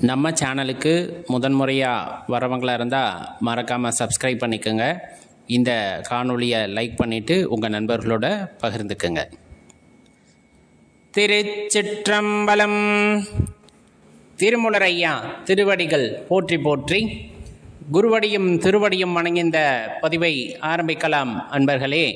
நம்ம சேனலுக்கு முதன்முறையாக வரவங்களாக இருந்தால் மறக்காமல் சப்ஸ்கிரைப் பண்ணிக்கோங்க. இந்த காணொளியை லைக் பண்ணிவிட்டு உங்கள் நண்பர்களோட பகிர்ந்துக்குங்க. திருச்சிற்றம்பலம். திருமூலர் ஐயா திருவடிகள் போற்றி போற்றி. குருவடியும் திருவடியும் வணங்கி இந்த பதிவை ஆரம்பிக்கலாம். அன்பர்களே,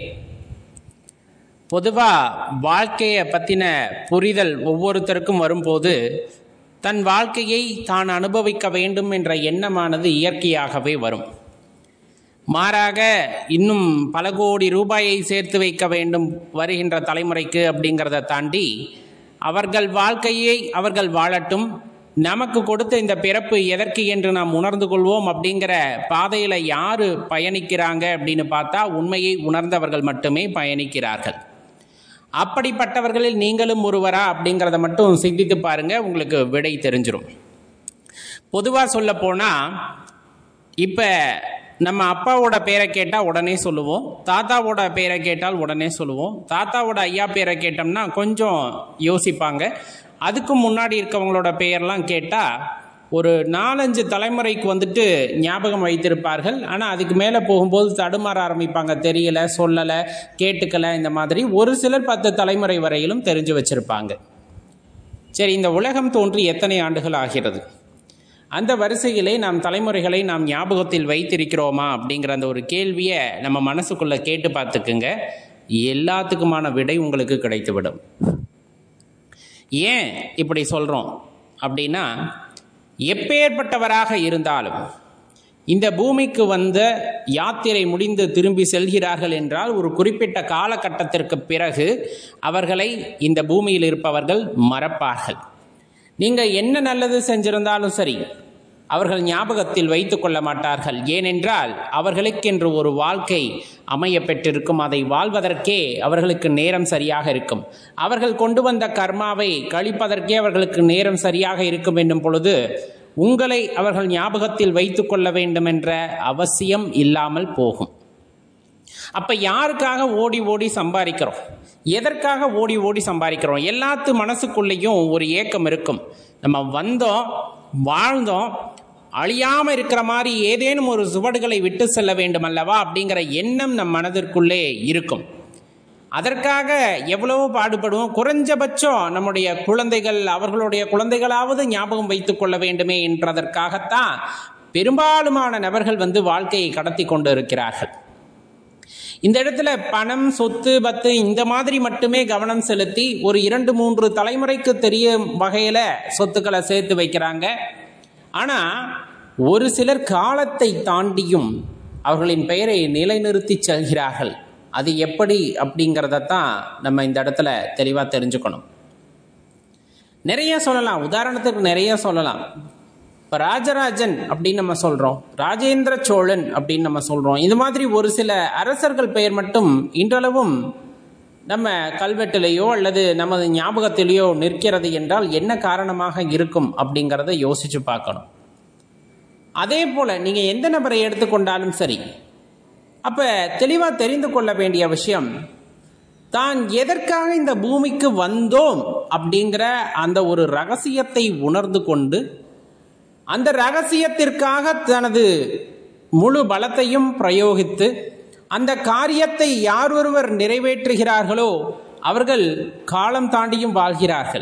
பொதுவாக வாழ்க்கையை பற்றின புரிதல் ஒவ்வொருத்தருக்கும் வரும்போது தன் வாழ்க்கையை தான் அனுபவிக்க வேண்டும் என்ற எண்ணமானது இயற்கையாகவே வரும். மாறாக இன்னும் பல கோடி ரூபாயை சேர்த்து வைக்க வேண்டும் வருகின்ற தலைமுறைக்கு அப்படிங்கிறத தாண்டி அவர்கள் வாழ்க்கையை அவர்கள் வாழட்டும், நமக்கு கொடுத்த இந்த பிறப்பு எதற்கு என்று நாம் உணர்ந்து கொள்வோம் அப்படிங்கிற பாதையில் யார் பயணிக்கிறாங்க அப்படின்னு பார்த்தா உண்மையை உணர்ந்தவர்கள் மட்டுமே பயணிக்கிறார்கள். அப்படிப்பட்டவர்களில் நீங்களும் ஒருவரா அப்படிங்கிறத மட்டும் சிந்தித்து பாருங்க, உங்களுக்கு விடை தெரிஞ்சிடும். பொதுவாக சொல்ல போனால் இப்போ நம்ம அப்பாவோட பேரை கேட்டால் உடனே சொல்லுவோம், தாத்தாவோட பேரை கேட்டால் உடனே சொல்லுவோம். தாத்தாவோட ஐயா பேரை கேட்டோம்னா கொஞ்சம் யோசிப்பாங்க. அதுக்கு முன்னாடி இருக்கவங்களோட பெயர்லாம் கேட்டால் ஒரு 4-5 தலைமுறைக்கு வந்துட்டு ஞாபகம் வைத்திருப்பார்கள். ஆனால் அதுக்கு மேலே போகும்போது தடுமாற ஆரம்பிப்பாங்க, தெரியலை, சொல்லலை, கேட்டுக்கலை. இந்த மாதிரி ஒரு சிலர் 10 தலைமுறை வரையிலும் தெரிஞ்சு வச்சுருப்பாங்க. சரி, இந்த உலகம் தோன்றி எத்தனை ஆண்டுகள் ஆகிறது? அந்த வரிசையிலே நாம் தலைமுறைகளை நாம் ஞாபகத்தில் வைத்திருக்கிறோமா அப்படிங்கிற அந்த ஒரு கேள்வியை நம்ம மனசுக்குள்ளே கேட்டு பார்த்துக்குங்க. எல்லாத்துக்குமான விடை உங்களுக்கு கிடைத்துவிடும். ஏன் இப்படி சொல்கிறோம் அப்படின்னா, எப்பேற்பட்டவராக இருந்தாலும் இந்த பூமிக்கு வந்த யாத்திரை முடிந்து திரும்பி செல்கிறார்கள் என்றால் ஒரு குறிப்பிட்ட காலகட்டத்திற்கு பிறகு அவர்களை இந்த பூமியில் இருப்பவர்கள் மறப்பார்கள். நீங்கள் என்ன நல்லது செஞ்சிருந்தாலும் சரி, அவர்கள் ஞாபகத்தில் வைத்து கொள்ள மாட்டார்கள். ஏனென்றால் அவர்களுக்கென்று ஒரு வாழ்க்கை அமைய பெற்றிருக்கும். அதை வாழ்வதற்கே அவர்களுக்கு நேரம் சரியாக இருக்கும். அவர்கள் கொண்டு வந்த கர்மாவை கழிப்பதற்கே அவர்களுக்கு நேரம் சரியாக இருக்கும் என்னும் பொழுது உங்களை அவர்கள் ஞாபகத்தில் வைத்து கொள்ள வேண்டும் என்ற அவசியம் இல்லாமல் போகும். அப்போ யாருக்காக ஓடி ஓடி சம்பாதிக்கிறோம்? எதற்காக ஓடி ஓடி சம்பாதிக்கிறோம்? எல்லாத்து மனசுக்குள்ளேயும் ஒரு ஏக்கம் இருக்கும். நம்ம வந்தோம், வாழ்ந்தோம், அழியாமல் இருக்கிற மாதிரி ஏதேனும் ஒரு சுவடுகளை விட்டு செல்ல வேண்டும் அல்லவா அப்படிங்கிற எண்ணம் நம் மனதிற்குள்ளே இருக்கும். அதற்காக எவ்வளவோ பாடுபடுவோம். குறைஞ்சபட்சம் நம்முடைய குழந்தைகள், அவர்களுடைய குழந்தைகளாவது ஞாபகம் வைத்துக் கொள்ள வேண்டுமே என்றதற்காகத்தான் பெரும்பாலுமான நபர்கள் வாழ்க்கையை கடத்தி கொண்டு இருக்கிறார்கள். இந்த இடத்துல பணம், சொத்து, பத்து இந்த மாதிரி மட்டுமே கவனம் செலுத்தி ஒரு 2-3 தலைமுறைக்கு தெரியும் வகையில் சொத்துக்களை சேர்த்து வைக்கிறாங்க. ஆனால் ஒரு சிலர் காலத்தை தாண்டியும் அவர்களின் பெயரை நிலைநிறுத்தி செல்கிறார்கள். அது எப்படி அப்படிங்கிறதான் நம்ம இந்த இடத்துல தெளிவாக தெரிஞ்சுக்கணும். நிறைய சொல்லலாம், உதாரணத்துக்கு நிறைய சொல்லலாம். இப்போ ராஜராஜன் அப்படின்னு நம்ம சொல்கிறோம், ராஜேந்திர சோழன் அப்படின்னு நம்ம சொல்கிறோம். இது மாதிரி ஒரு சில அரசர்கள் பெயர் மட்டும் இன்றளவும் நம்ம கல்வெட்டிலேயோ அல்லது நமது ஞாபகத்திலேயோ நிற்கிறது என்றால் என்ன காரணமாக இருக்கும் அப்படிங்கிறத யோசித்து பார்க்கணும். அதே போல் நீங்கள் எந்த நபரை எடுத்துக்கொண்டாலும் சரி, அப்போ தெளிவாக தெரிந்து கொள்ள வேண்டிய விஷயம், தான் எதற்காக இந்த பூமிக்கு வந்தோம் அப்படிங்கிற அந்த ஒரு ரகசியத்தை உணர்ந்து கொண்டு அந்த ரகசியத்திற்காக தனது முழு பலத்தையும் பிரயோகித்து அந்த காரியத்தை யார் ஒருவர் நிறைவேற்றுகிறார்களோ அவர்கள் காலம் தாண்டியும் வாழ்கிறார்கள்.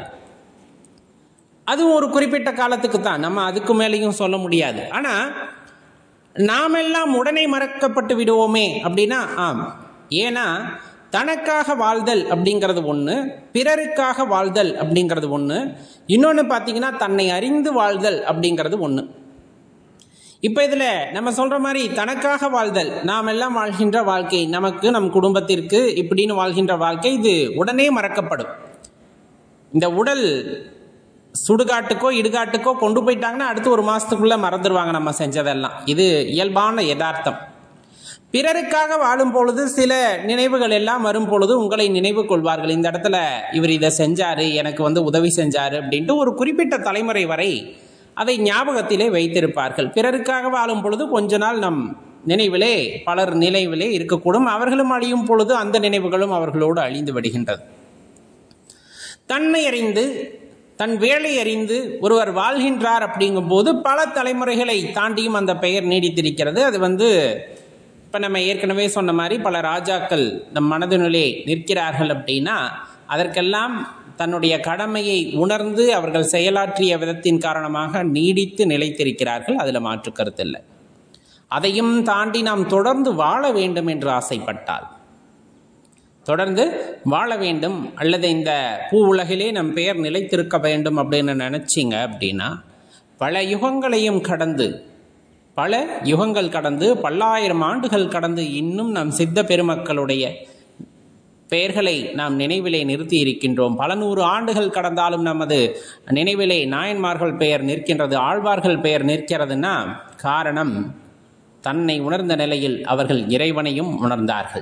அது ஒரு குறிப்பிட்ட காலத்துக்கு தான், நம்ம அதுக்கு மேலேயும் சொல்ல முடியாது. ஆனால் நாமெல்லாம் உடனே மறக்கப்பட்டு விடுவோமே அப்படின்னா ஆம். ஏன்னா தனக்காக வாழ்தல் அப்படிங்கிறது ஒன்று, பிறருக்காக வாழ்தல் அப்படிங்கிறது ஒன்று, இன்னொன்று பார்த்தீங்கன்னா தன்னை அறிந்து வாழ்தல் அப்படிங்கிறது ஒன்று. இப்போ இதில் நம்ம சொல்கிற மாதிரி தனக்காக வாழ்தல், நாம் எல்லாம் வாழ்கின்ற வாழ்க்கை, நமக்கு நம் குடும்பத்திற்கு இப்படின்னு வாழ்கின்ற வாழ்க்கை, இது உடனே மறக்கப்படும். இந்த உடல் சுடுகாட்டுக்கோ இடுகாட்டுக்கோ கொண்டு போயிட்டாங்கன்னா அடுத்து 1 மாதத்துக்குள்ளே மறந்துடுவாங்க நம்ம செஞ்சதெல்லாம். இது இயல்பான யதார்த்தம். பிறருக்காக வாழும் பொழுது சில நினைவுகள் எல்லாம் வரும் பொழுது உங்களை நினைவு கொள்வார்கள். இந்த இடத்துல இவர் இதை செஞ்சார், எனக்கு உதவி செஞ்சார் அப்படின்ட்டு ஒரு குறிப்பிட்ட தலைமுறை வரை அதை ஞாபகத்திலே வைத்திருப்பார்கள். பிறருக்காக வாழும் பொழுது கொஞ்ச நாள் நம் நினைவிலே, பலர் நினைவிலே இருக்கக்கூடும். அவர்களும் அழியும் பொழுது அந்த நினைவுகளும் அவர்களோடு அழிந்து விடுகின்றது. தன்னை அறிந்து தன் வேலை அறிந்து ஒருவர் வாழ்கின்றார் அப்படிங்கும்போது பல தலைமுறைகளை தாண்டியும் அந்த பெயர் நீடித்திருக்கிறது. அது இப்போ நம்ம ஏற்கனவே சொன்ன மாதிரி பல ராஜாக்கள் நம் மனதினுள்ளே நிற்கிறார்கள் அப்படின்னா அதற்கெல்லாம் தன்னுடைய கடமையை உணர்ந்து அவர்கள் செயலாற்றிய விதத்தின் காரணமாக நீடித்து நிலைத்திருக்கிறார்கள். அதில் மாற்று கருத்தில்லை. அதையும் தாண்டி நாம் தொடர்ந்து வாழ வேண்டும் என்று ஆசைப்பட்டால், தொடர்ந்து வாழ வேண்டும் அல்லது இந்த பூ உலகிலே நம் பெயர் நிலைத்திருக்க வேண்டும் அப்படின்னு நினச்சிங்க அப்படின்னா பல யுகங்களையும் கடந்து, பல யுகங்கள் கடந்து, பல்லாயிரம் ஆண்டுகள் கடந்து இன்னும் நம் சித்த பெருமக்களுடைய பெயர்களை நாம் நினைவிலே நிறுத்தி இருக்கின்றோம். பல நூறு ஆண்டுகள் கடந்தாலும் நமது நினைவிலே நாயன்மார்கள் பெயர் நிற்கின்றது, ஆழ்வார்கள் பெயர் நிற்கிறதுனா காரணம் தன்னை உணர்ந்த நிலையில் அவர்கள் இறைவனையும் உணர்ந்தார்கள்.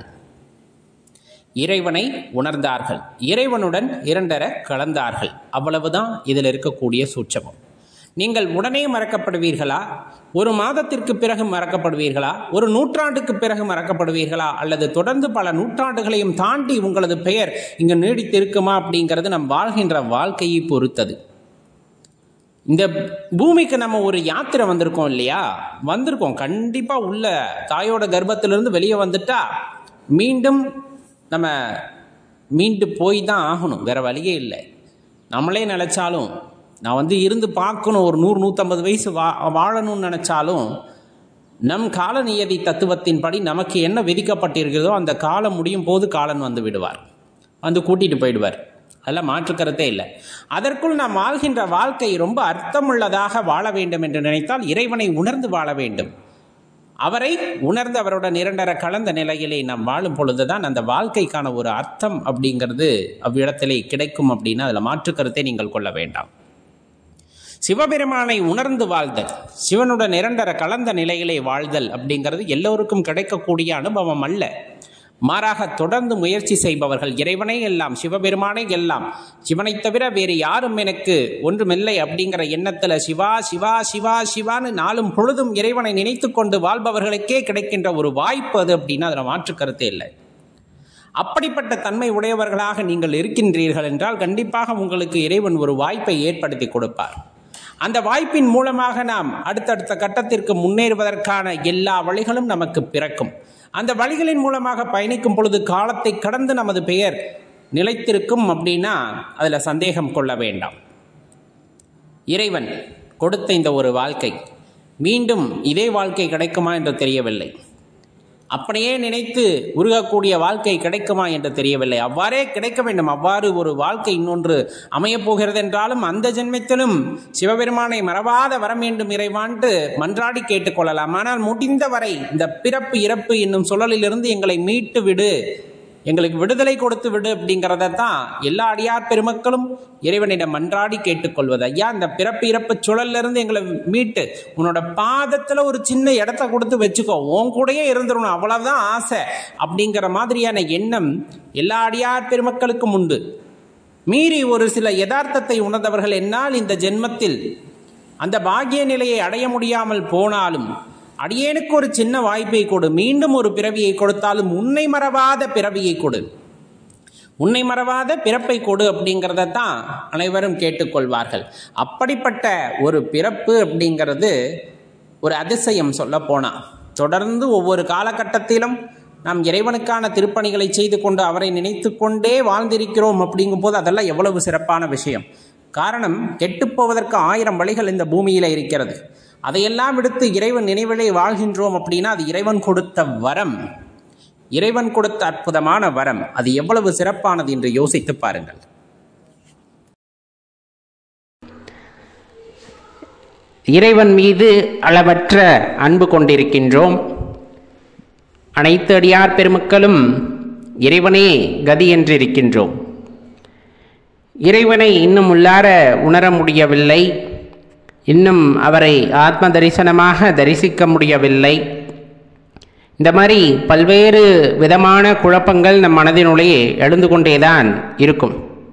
இறைவனை உணர்ந்தார்கள், இறைவனுடன் இரண்டர கலந்தார்கள். அவ்வளவுதான் இதில் இருக்கக்கூடிய சூட்சமம். நீங்கள் உடனே மறக்கப்படுவீர்களா, ஒரு மாதத்திற்கு பிறகு மறக்கப்படுவீர்களா, ஒரு நூற்றாண்டுக்கு பிறகு மறக்கப்படுவீர்களா, அல்லது தொடர்ந்து பல நூற்றாண்டுகளையும் தாண்டி உங்களது பெயர் இங்கு நீடித்திருக்குமா அப்படிங்கிறது நம் வாழ்கின்ற வாழ்க்கையை பொறுத்தது. இந்த பூமிக்கு நம்ம ஒரு யாத்திரை வந்திருக்கோம் இல்லையா, வந்திருக்கோம். கண்டிப்பாக உள்ள தாயோட கர்ப்பத்திலிருந்து வெளியே வந்துட்டா மீண்டும் நம்ம மீண்டு போய் தான் ஆகணும், வேற வழியே இல்லை. நம்மளே நினச்சாலும் நான் இருந்து பார்க்கணும், ஒரு 100-150 வயசு வாழணும்னு நினச்சாலும் நம் கால நியதி தத்துவத்தின்படி நமக்கு என்ன விதிக்கப்பட்டிருக்கிறதோ அந்த காலம் முடியும் போது காலன் வந்து விடுவார், கூட்டிகிட்டு போயிடுவார். அதெல்லாம் மாற்றுக்கருத்தே இல்லை. அதற்குள் நாம் வாழ்கின்ற வாழ்க்கை ரொம்ப அர்த்தமுள்ளதாக வாழ வேண்டும் என்று நினைத்தால் இறைவனை உணர்ந்து வாழ வேண்டும். அவரை உணர்ந்து அவரோட நிரண்டர கலந்த நிலையிலே நாம் வாழும் பொழுதுதான் அந்த வாழ்க்கைக்கான ஒரு அர்த்தம் அப்படிங்கிறது அவ்விடத்திலே கிடைக்கும். அப்படின்னா அதில் மாற்றுக்கருத்தை நீங்கள் கொள்ள வேண்டாம். சிவபெருமானை உணர்ந்து வாழ்தல், சிவனுடன் நிரண்டர கலந்த நிலையிலே வாழ்தல் அப்படிங்கிறது எல்லோருக்கும் கிடைக்கக்கூடிய அனுபவம் அல்ல. மாறாக தொடர்ந்து முயற்சி செய்பவர்கள் இறைவனை எல்லாம், சிவபெருமானை எல்லாம், சிவனை தவிர வேறு யாரும் எனக்கு ஒன்றுமில்லை அப்படிங்கிற எண்ணத்தில் சிவா சிவா சிவா சிவான்னு நாளும் பொழுதும் இறைவனை நினைத்து கொண்டு வாழ்பவர்களுக்கே கிடைக்கின்ற ஒரு வாய்ப்பு அது. அப்படின்னா அதில் மாற்று கருத்தே இல்லை. அப்படிப்பட்ட தன்மை உடையவர்களாக நீங்கள் இருக்கின்றீர்கள் என்றால் கண்டிப்பாக உங்களுக்கு இறைவன் ஒரு வாய்ப்பை ஏற்படுத்தி கொடுப்பார். அந்த வாய்ப்பின் மூலமாக நாம் அடுத்தடுத்த கட்டத்திற்கு முன்னேறுவதற்கான எல்லா வழிகளும் நமக்கு பிறக்கும். அந்த வழிகளின் மூலமாக பயணிக்கும் பொழுது காலத்தை கடந்து நமது பெயர் நிலைத்திருக்கும். அப்படின்னா அதில் சந்தேகம் கொள்ள வேண்டாம். இறைவன் கொடுத்த இந்த ஒரு வாழ்க்கை மீண்டும் இதே வாழ்க்கை கிடைக்குமா என்று தெரியவில்லை. அப்படியே நினைத்து உருகக்கூடிய வாழ்க்கை கிடைக்குமா என்று தெரியவில்லை. அவ்வாறே கிடைக்க வேண்டும். அவ்வாறு ஒரு வாழ்க்கை இன்னொன்று அமையப்போகிறது என்றாலும் அந்த ஜென்மத்திலும் சிவபெருமானை மறவாத வர வேண்டும் இறைவான்ட்டு மன்றாடி கேட்டுக்கொள்ளலாம். ஆனால் முடிந்தவரை இந்த பிறப்பு இறப்பு என்னும் சுழலிலிருந்து எங்களை மீட்டு விடு, எங்களுக்கு விடுதலை கொடுத்து விடு அப்படிங்கிறத தான் எல்லா அடியார் பெருமக்களும் இறைவனிடம் மன்றாடி கேட்டுக்கொள்வது. ஐயா, இந்த பிறப்பு இறப்பு சுழலிருந்து எங்களை மீட்டு உன்னோட பாதத்தில் ஒரு சின்ன இடத்த கொடுத்து வச்சுக்கோ, உன் கூடயே இருந்துடணும், அவ்வளவுதான் ஆசை அப்படிங்கிற மாதிரியான எண்ணம் எல்லா அடியார் பெருமக்களுக்கும் உண்டு. மீறி ஒரு சில யதார்த்தத்தை உணர்ந்தவர்கள் என்னால் இந்த ஜென்மத்தில் அந்த பாக்கிய நிலையை அடைய முடியாமல் போனாலும் அடியேனுக்கு ஒரு சின்ன வாய்ப்பை கொடு, மீண்டும் ஒரு பிறவியை கொடுத்தாலும் உன்னை மறவாத பிறவியை கொடு, உன்னை மறவாத பிறப்பை கொடு அப்படிங்கிறத தான் அனைவரும் கேட்டுக்கொள்வார்கள். அப்படிப்பட்ட ஒரு பிறப்பு அப்படிங்கிறது ஒரு அதிசயம். சொல்ல போனால் தொடர்ந்து ஒவ்வொரு காலகட்டத்திலும் நாம் இறைவனுக்கான திருப்பணிகளை செய்து கொண்டு அவரை நினைத்து கொண்டே வாழ்ந்திருக்கிறோம். அப்படிங்கும் போது அதெல்லாம் எவ்வளவு சிறப்பான விஷயம். காரணம், கெட்டுப்போவதற்கு 1000 வழிகள் இந்த பூமியில் இருக்கிறது. அதையெல்லாம் விடுத்து இறைவன் நினைவிலே வாழ்கின்றோம் அப்படின்னா அது இறைவன் கொடுத்த வரம், இறைவன் கொடுத்த அற்புதமான வரம். அது எவ்வளவு சிறப்பானது என்று யோசித்து பாருங்கள். இறைவன் மீது அளவற்ற அன்பு கொண்டிருக்கின்றோம். அனைத்து அடியார் பெருமக்களும் இறைவனே கதி என்றிருக்கின்றோம். இறைவனை இன்னும் உள்ளார உணர முடியவில்லை, இன்னும் அவரை ஆத்ம தரிசனமாக தரிசிக்க முடியவில்லை. இந்த மாதிரி பல்வேறு விதமான குழப்பங்கள் நம் மனதினுள்ளே எழுந்து கொண்டேதான் இருக்கும்.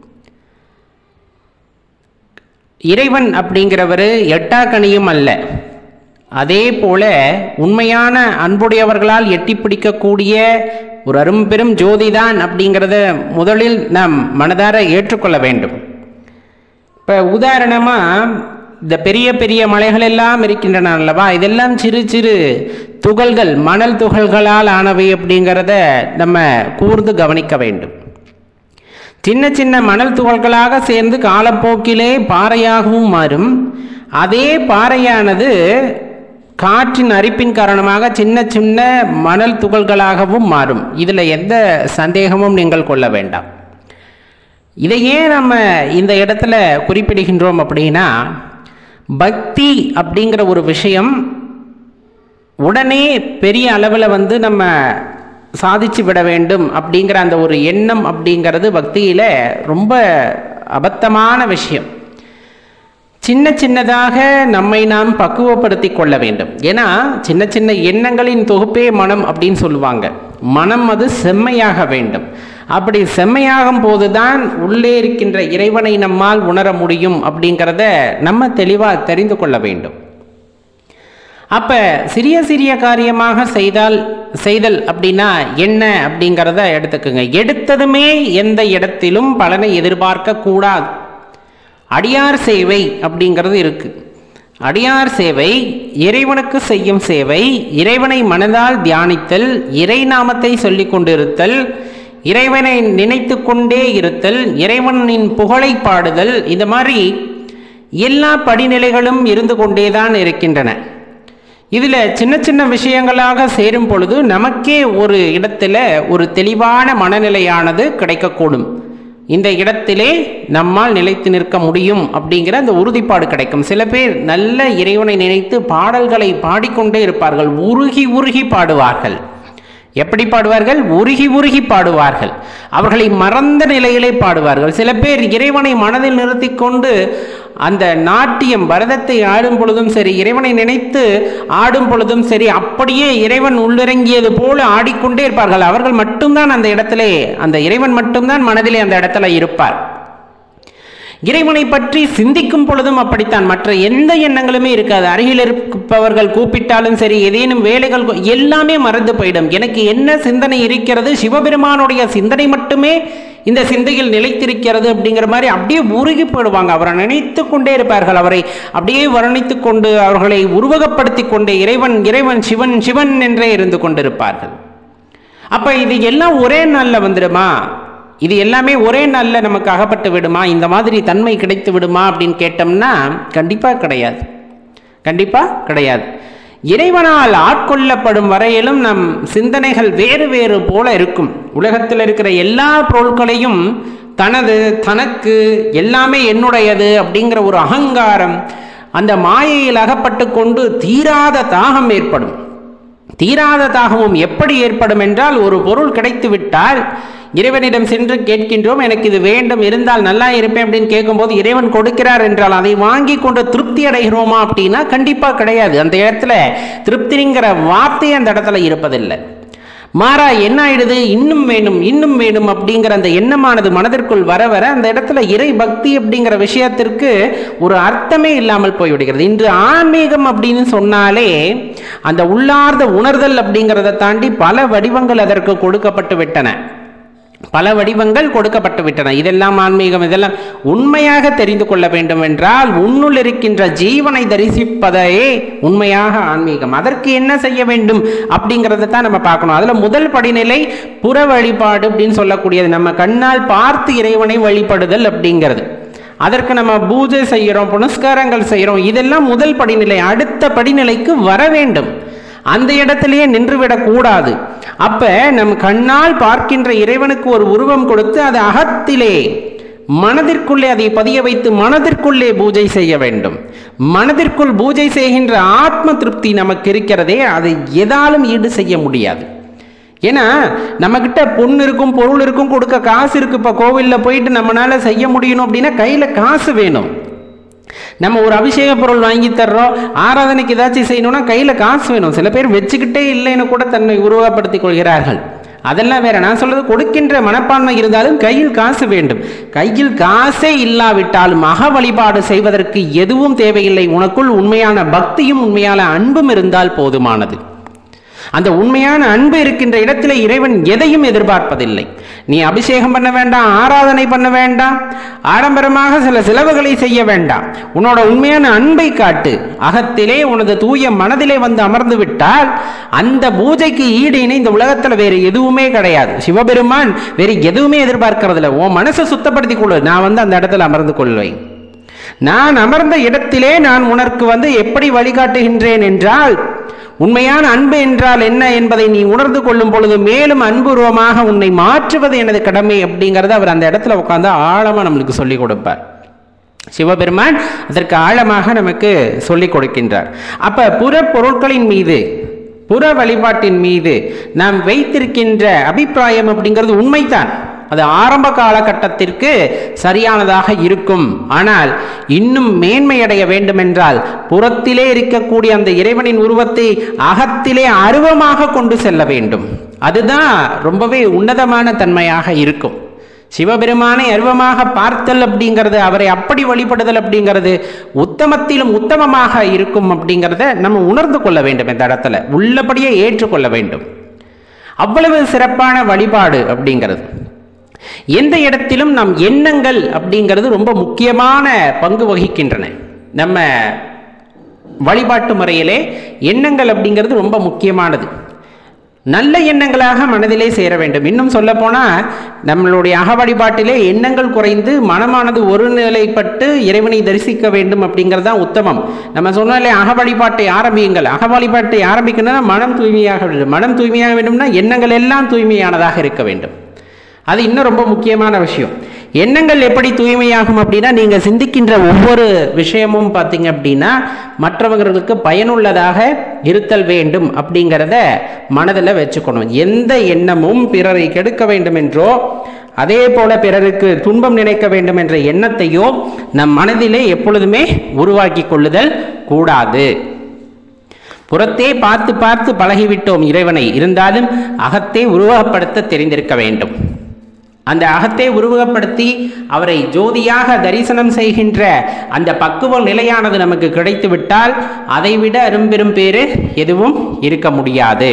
இறைவன் அப்படிங்கிறவர் எட்டாக்கனியும் அல்ல. அதே போல உண்மையான அன்புடையவர்களால் எட்டி பிடிக்கக்கூடிய ஒரு அரும்பெரும் ஜோதிதான் அப்படிங்கிறத முதலில் நாம் மனதார ஏற்றுக்கொள்ள வேண்டும். இப்போ உதாரணமாக இந்த பெரிய பெரிய மலைகள் எல்லாம் இருக்கின்றன அல்லவா, இதெல்லாம் சிறு சிறு துகள்கள், மணல் துகள்களால் ஆனவை அப்படிங்கிறத நம்ம கூர்ந்து கவனிக்க வேண்டும். சின்ன சின்ன மணல் துகள்களாக சேர்ந்து காலப்போக்கிலே பாறையாகவும் மாறும். அதே பாறையானது காற்றின் அரிப்பின் காரணமாக சின்ன சின்ன மணல் துகள்களாகவும் மாறும். இதில் எந்த சந்தேகமும் நீங்கள் கொள்ள வேண்டாம். இதையே நம்ம இந்த இடத்துல குறிப்பிடுகின்றோம் அப்படின்னா, பக்தி அப்படிங்கிற ஒரு விஷயம் உடனே பெரிய அளவில் நம்ம சாதிச்சு விட வேண்டும் அப்படிங்கிற அந்த ஒரு எண்ணம் அப்படிங்கிறது பக்தியில் ரொம்ப அபத்தமான விஷயம். சின்ன சின்னதாக நம்மை நாம் பக்குவப்படுத்தி கொள்ள வேண்டும். ஏன்னா சின்ன சின்ன எண்ணங்களின் தொகுப்பே மனம் அப்படின்னு சொல்லுவாங்க. மனம் அது செம்மையாக வேண்டும். அப்படி செம்மையாகும் போதுதான் உள்ளே இருக்கின்ற இறைவனை நம்மால் உணர முடியும் அப்படிங்கிறத நம்ம தெளிவாக தெரிந்து கொள்ள வேண்டும். அப்ப சிறிய சிறிய காரியமாக செய்தல் அப்படின்னா என்ன அப்படிங்கிறத எடுத்துக்குங்க. எடுத்ததுமே எந்த இடத்திலும் பலனை எதிர்பார்க்க கூடாது. அடியார் சேவை அப்படிங்கிறது இருக்கு. அடியார் சேவை இறைவனுக்கு செய்யும் சேவை, இறைவனை மனதால் தியானித்தல், இறை நாமத்தை சொல்லிக் கொண்டிருத்தல், இறைவனை நினைத்து கொண்டே இருத்தல், இறைவனின் புகழை பாடுதல், இந்த மாதிரி எல்லா படிநிலைகளும் இருந்து கொண்டேதான் இருக்கின்றன. இதில் சின்ன சின்ன விஷயங்களாக சேரும் பொழுது நமக்கே ஒரு இடத்துல ஒரு தெளிவான மனநிலையானது கிடைக்கக்கூடும். இந்த இடத்திலே நம்மால் நிலைத்து நிற்க முடியும் அப்படிங்கிற அந்த உறுதிப்பாடு கிடைக்கும். சில பேர் நல்ல இறைவனை நினைத்து பாடல்களை பாடிக்கொண்டே இருப்பார்கள். உருகி உருகி பாடுவார்கள். எப்படி பாடுவார்கள்? உருகி உருகி பாடுவார்கள். அவர்களை மறந்த நிலையிலே பாடுவார்கள். சில பேர் இறைவனை மனதில் நிறுத்தி கொண்டு அந்த நாட்டியம் பரதத்தை ஆடும் பொழுதும் சரி, இறைவனை நினைத்து ஆடும் பொழுதும் சரி, அப்படியே இறைவன் உள்ளிறங்கியது போல ஆடிக்கொண்டே இருப்பார்கள். அவர்கள் மட்டும்தான் அந்த இடத்திலே, அந்த இறைவன் மட்டும்தான் மனதிலே அந்த இடத்துல இருப்பார். இறைவனை பற்றி சிந்திக்கும் பொழுதும் அப்படித்தான். மற்ற எந்த எண்ணங்களுமே இருக்காது. அருகில் இருப்பவர்கள் கூப்பிட்டாலும் சரி, ஏதேனும் வேலைகள் எல்லாமே மறந்து போயிடும். எனக்கு என்ன சிந்தனை இருக்கிறது, சிவபெருமானுடைய சிந்தனை மட்டுமே இந்த சிந்தையில் நிலைத்திருக்கிறது அப்படிங்கிற மாதிரி அப்படியே உருகி போடுவாங்க. அவரை நினைத்து கொண்டே இருப்பார்கள். அவரை அப்படியே வர்ணித்து கொண்டு, அவர்களை உருவகப்படுத்தி கொண்டு இறைவன் இறைவன் சிவன் சிவன் என்றே இருந்து கொண்டிருப்பார்கள். அப்ப இது எல்லாம் ஒரே நாளில் வந்துடுமா? இது எல்லாமே ஒரே நாளில் நமக்கு அகப்பட்டு விடுமா? இந்த மாதிரி தன்மை கிடைத்து விடுமா அப்படின்னு கேட்டோம்னா கண்டிப்பாக கிடையாது. கண்டிப்பாக கிடையாது. இறைவனால் ஆட்கொள்ளப்படும் வரையிலும் நம் சிந்தனைகள் வேறு வேறு போல இருக்கும். உலகத்தில் இருக்கிற எல்லா பொருட்களையும் தனது, தனக்கு, எல்லாமே என்னுடையது அப்படிங்கிற ஒரு அகங்காரம், அந்த மாயையில் அகப்பட்டு கொண்டு தீராத தாகம் ஏற்படும். தீராத தாகமும் எப்படி ஏற்படும் என்றால், ஒரு பொருள் கிடைத்து விட்டால் இறைவனிடம் சென்று கேட்கின்றோம், எனக்கு இது வேண்டும், இருந்தால் நல்லா இருப்பேன் அப்படின்னு கேட்கும்போது இறைவன் கொடுக்கிறார் என்றால் அதை வாங்கி கொண்டு திருப்தி அடைகிறோமா அப்படின்னா கண்டிப்பாக கிடையாது. அந்த இடத்துல திருப்திங்கிற வார்த்தை அந்த இடத்துல இருப்பதில்லை. மாறா என்ன ஆயிடுது, இன்னும் வேணும் இன்னும் வேணும் அப்படிங்கிற அந்த எண்ணமானது மனதிற்குள் வர வர அந்த இடத்துல இறை பக்தி அப்படிங்கிற விஷயத்திற்கு ஒரு அர்த்தமே இல்லாமல் போய்விடுகிறது. இன்று ஆன்மீகம் அப்படின்னு சொன்னாலே அந்த உள்ளார்ந்த உணர்தல் அப்படிங்கிறத தாண்டி பல வடிவங்கள் அதற்கு கொடுக்கப்பட்டு விட்டன. பல வடிவங்கள் கொடுக்கப்பட்டு விட்டன. இதெல்லாம் ஆன்மீகம். இதெல்லாம் உண்மையாக தெரிந்து கொள்ள வேண்டும் என்றால் உன்னுள் இருக்கின்ற ஜீவனை தரிசிப்பதே உண்மையாக ஆன்மீகம். அதற்கு என்ன செய்ய வேண்டும் அப்படிங்கிறத தான் நம்ம பார்க்கணும். அதுல முதல் படிநிலை புற வழிபாடு அப்படின்னு சொல்லக்கூடியது. நம்ம கண்ணால் பார்த்து இறைவனை வழிபடுதல் அப்படிங்கிறது. அதற்கு நம்ம பூஜை செய்கிறோம், புனஸ்காரங்கள் செய்கிறோம். இதெல்லாம் முதல் படிநிலை. அடுத்த படிநிலைக்கு வர வேண்டும். அந்த இடத்திலேயே நின்றுவிடக் கூடாது. அப்ப நம் கண்ணால் பார்க்கின்ற இறைவனுக்கு ஒரு உருவம் கொடுத்து அது அகத்திலே மனதிற்குள்ளே அதை பதிய வைத்து மனதிற்குள்ளே பூஜை செய்ய வேண்டும். மனதிற்குள் பூஜை செய்கின்ற ஆத்ம திருப்தி நமக்கு இருக்கிறதே, அதை எதாலும் ஈடு செய்ய முடியாது. ஏன்னா நம்ம கிட்ட பொண்ணு இருக்கும், பொருள் இருக்கும், கொடுக்க காசு இருக்கு. இப்ப கோவில்ல போயிட்டு நம்மளால செய்ய முடியணும் அப்படின்னா கையில காசு வேணும். நம்ம ஒரு அபிஷேக பொருள் வாங்கி தர்றோம், ஆராதனைக்கு ஏதாச்சும் செய்யணும்னா கையில காசு வேணும். சில பேர் வச்சுக்கிட்டே இல்லைன்னு கூட தன்னை உருவகப்படுத்திக் கொள்கிறார்கள். அதெல்லாம் வேற. நான் சொல்றது, கொடுக்கின்ற மனப்பான்மை இருந்தாலும் கையில் காசு வேண்டும். கையில் காசே இல்லாவிட்டாலும் அக வழிபாடு செய்வதற்கு எதுவும் தேவையில்லை. உனக்குள் உண்மையான பக்தியும் உண்மையான அன்பும் இருந்தால் போதுமானது. அந்த உண்மையான அன்பு இருக்கின்ற இடத்துல இறைவன் எதையும் எதிர்பார்ப்பதில்லை. நீ அபிஷேகம் பண்ண வேண்டாம், ஆராதனை பண்ண வேண்டாம், ஆடம்பரமாக சில செலவுகளை செய்ய வேண்டாம். உன்னோட உண்மையான அன்பை காட்டு. அகத்திலே உனது தூய மனதிலே வந்து அமர்ந்து விட்டால் அந்த பூஜைக்கு ஈடு இணை இந்த உலகத்துல வேறு எதுவுமே கிடையாது. சிவபெருமான் வேறு எதுவுமே எதிர்பார்க்கறதில்லை. உன் மனசை சுத்தப்படுத்திக் கொள்ளு, நான் வந்து அந்த இடத்துல அமர்ந்து கொள்வேன். நான் அமர்ந்த இடத்திலே நான் உனக்கு எப்படி வழிகாட்டுகின்றேன் என்றால், உண்மையான அன்பு என்றால் என்ன என்பதை நீ உணர்ந்து கொள்ளும் பொழுது மேலும் அன்புருவமாக உன்னை மாற்றுவது எனது கடமை அப்படிங்கிறத அவர் அந்த இடத்துல உட்கார்ந்து ஆழமா நம்மளுக்கு சொல்லிக் கொடுப்பார். சிவபெருமான் அதற்கு ஆழமாக நமக்கு சொல்லிக் கொடுக்கின்றார். அப்ப புற பொருட்களின் மீது, புற வழிபாட்டின் மீது நாம் வைத்திருக்கின்ற அபிப்பிராயம் அப்படிங்கிறது உண்மைதான். அது ஆரம்ப காலகட்டத்திற்கு சரியானதாக இருக்கும். ஆனால் இன்னும் மேன்மையடைய வேண்டும் என்றால் புறத்திலே இருக்கக்கூடிய அந்த இறைவனின் உருவத்தை அகத்திலே அருவமாக கொண்டு செல்ல வேண்டும். அதுதான் ரொம்பவே உன்னதமான தன்மையாக இருக்கும். சிவபெருமானை அருவமாக பார்த்தல் அப்படிங்கிறது, அவரை அப்படி வழிபடுதல் அப்படிங்கிறது உத்தமத்திலும் உத்தமமாக இருக்கும் அப்படிங்கிறத நம்ம உணர்ந்து கொள்ள வேண்டும். இந்த இடத்துல உள்ளபடியே ஏற்றுக்கொள்ள வேண்டும். அவ்வளவு சிறப்பான வழிபாடு அப்படிங்கிறது. எந்த இடத்திலும் நம் எண்ணங்கள் அப்படிங்கிறது ரொம்ப முக்கியமான பங்கு வகிக்கின்றன. நம்ம வழிபாட்டு முறையிலே எண்ணங்கள் அப்படிங்கிறது ரொம்ப முக்கியமானது. நல்ல எண்ணங்களாக மனதிலே சேர வேண்டும். இன்னும் சொல்ல போனா நம்மளுடைய அக வழிபாட்டிலே எண்ணங்கள் குறைந்து மனமானது ஒருநிலைப்பட்டு இறைவனை தரிசிக்க வேண்டும் அப்படிங்கிறது தான் உத்தமம். நம்ம சொன்னாலே அக வழிபாட்டை ஆரம்பியுங்கள். அக வழிபாட்டை ஆரம்பிக்கணும்னா மனம் தூய்மையாக வேண்டும். மனம் தூய்மையாக வேண்டும்னா எண்ணங்கள் எல்லாம் தூய்மையானதாக இருக்க வேண்டும். அது இன்னும் ரொம்ப முக்கியமான விஷயம். எண்ணங்கள் எப்படி தூய்மையாகும் அப்படின்னா, நீங்க சிந்திக்கின்ற ஒவ்வொரு விஷயமும் பார்த்தீங்க அப்படின்னா மற்றவர்களுக்கு பயனுள்ளதாக இருத்தல் வேண்டும் அப்படிங்கிறத மனதில் வச்சுக்கணும். எந்த எண்ணமும் பிறரை கெடுக்க வேண்டும் என்றோ அதே போல பிறருக்கு துன்பம் நினைக்க வேண்டும் என்ற எண்ணத்தையோ நம் மனதிலே எப்பொழுதுமே உருவாக்கி கொள்ளுதல் கூடாது. புறத்தே பார்த்து பார்த்து பழகிவிட்டோம் இறைவனை, இருந்தாலும் அகத்தே உருவகப்படுத்த தெரிந்திருக்க வேண்டும். அந்த அகத்தை உருவகப்படுத்தி அவரை ஜோதியாக தரிசனம் செய்கின்ற அந்த பக்குவ நிலையானது நமக்கு கிடைத்து விட்டால் அதைவிட அரும்பெரும் பேரு எதுவும் இருக்க முடியாது.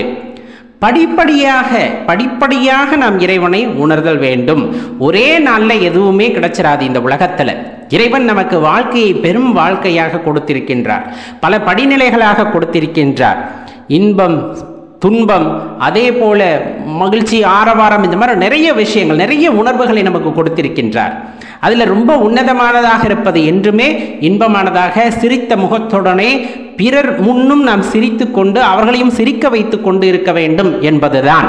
படிப்படியாக நாம் இறைவனை உணர்தல் வேண்டும். ஒரே நாளில் எதுவுமே கிடைச்சிடாது இந்த உலகத்துல. இறைவன் நமக்கு வாழ்க்கையை பெரும் வாழ்க்கையாக கொடுத்திருக்கின்றார். பல படிநிலைகளாக கொடுத்திருக்கின்றார். இன்பம், துன்பம், அதே போல மகிழ்ச்சி, ஆரவாரம், இந்த மாதிரி நிறைய விஷயங்கள், நிறைய உணர்வுகளை நமக்கு கொடுத்திருக்கின்றார். அதுல ரொம்ப உன்னதமானதாக இருப்பது என்றுமே இன்பமானதாக சிரித்த முகத்துடனே பிறர் முன்னும் நாம் சிரித்து கொண்டு அவர்களையும் சிரிக்க வைத்து கொண்டு இருக்க வேண்டும் என்பதுதான்.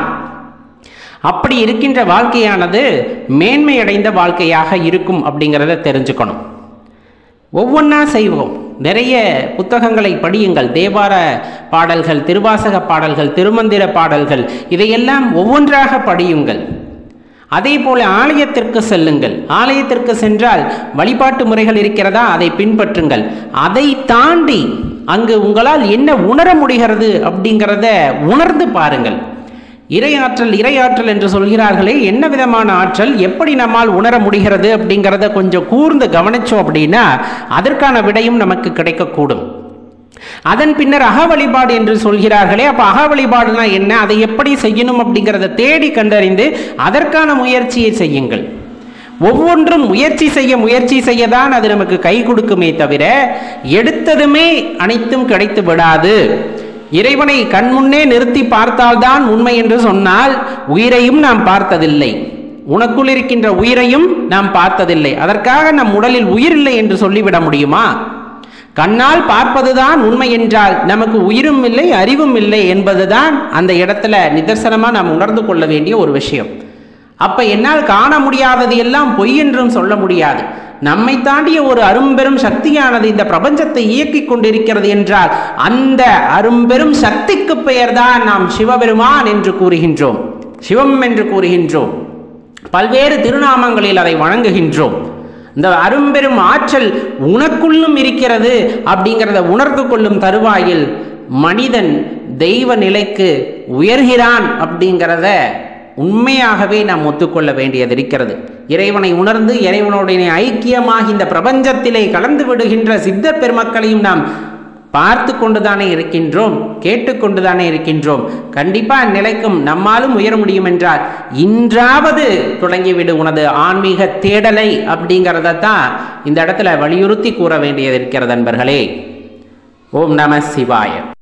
அப்படி இருக்கின்ற வாழ்க்கையானது மேன்மையடைந்த வாழ்க்கையாக இருக்கும் அப்படிங்கிறத தெரிஞ்சுக்கணும். ஒவ்வொன்றா செய்வோம். நிறைய புத்தகங்களை படியுங்கள். தேவார பாடல்கள், திருவாசக பாடல்கள், திருமந்திர பாடல்கள், இதையெல்லாம் ஒவ்வொன்றாக படியுங்கள். அதே போல ஆலயத்திற்கு செல்லுங்கள். ஆலயத்திற்கு சென்றால் வழிபாட்டு முறைகள் இருக்கிறதா, அதை பின்பற்றுங்கள். அதை தாண்டி அங்கு உங்களால் என்ன உணர முடிகிறது அப்படிங்கிறத உணர்ந்து பாருங்கள். இறையாற்றல் என்று சொல்கிறார்களே, என்ன விதமான ஆற்றல், எப்படி நம்மால் உணர முடிகிறது அப்படிங்கிறத கொஞ்சம் கூர்ந்து கவனிச்சோம் அப்படின்னா அதற்கான விடையும் நமக்கு கிடைக்கக்கூடும். அதன் பின்னர் அக வழிபாடு என்று சொல்கிறார்களே, அப்ப அக வழிபாடுனா என்ன, அதை எப்படி செய்யணும் அப்படிங்கிறத தேடி கண்டறிந்து அதற்கான முயற்சியை செய்யுங்கள். ஒவ்வொன்றும் முயற்சி செய்ய தான் அது நமக்கு கை கொடுக்குமே தவிர எடுத்ததுமே அனைத்தும் கிடைத்து விடாது. இறைவனை கண்முன்னே நிறுத்தி பார்த்தால்தான் உண்மை என்று சொன்னால் உயிரையும் நாம் பார்த்ததில்லை, உனக்குள் இருக்கின்ற உயிரையும் நாம் பார்த்ததில்லை. அதற்காக நம் உடலில் உயிர் இல்லை என்று சொல்லிவிட முடியுமா? கண்ணால் பார்ப்பதுதான் உண்மை என்றால் நமக்கு உயிரும் இல்லை, அறிவும் இல்லை என்பதுதான் அந்த இடத்துல நிதர்சனமா நாம் உணர்ந்து கொள்ள வேண்டிய ஒரு விஷயம். அப்ப என்னால் காண முடியாதது எல்லாம் பொய் என்றும் சொல்ல முடியாது. நம்மை தாண்டிய ஒரு அரும்பெரும் சக்தியானது இந்த பிரபஞ்சத்தை இயக்கிக் கொண்டிருக்கிறது என்றால் அந்த அரும்பெரும் சக்திக்கு பெயர்தான் நாம் சிவபெருமான் என்று கூறுகின்றோம், சிவம் என்று கூறுகின்றோம். பல்வேறு திருநாமங்களில் அதை வணங்குகின்றோம். இந்த அரும்பெரும் ஆற்றல் உனக்குள்ளும் இருக்கிறது அப்படிங்கிறத உணர்ந்து கொள்ளும் தருவாயில் மனிதன் தெய்வ நிலைக்கு உயர்கிறான் அப்படிங்கிறத உண்மையாகவே நாம் ஒத்துக்கொள்ள வேண்டியது இருக்கிறது. இறைவனை உணர்ந்து இறைவனுடைய ஐக்கியமாக இந்த பிரபஞ்சத்திலே கலந்து விடுகின்ற சித்த பெருமக்களையும் நாம் பார்த்து கொண்டுதானே இருக்கின்றோம், கேட்டுக்கொண்டுதானே இருக்கின்றோம். கண்டிப்பா நிலைக்கும் நம்மாலும் உயர முடியும் என்றால் இன்றாவது தொடங்கிவிடு உனது ஆன்மீக தேடலை அப்படிங்கிறத தான் இந்த இடத்துல வலியுறுத்தி கூற வேண்டியது இருக்கிறது. நண்பர்களே, ஓம் நம சிவாய.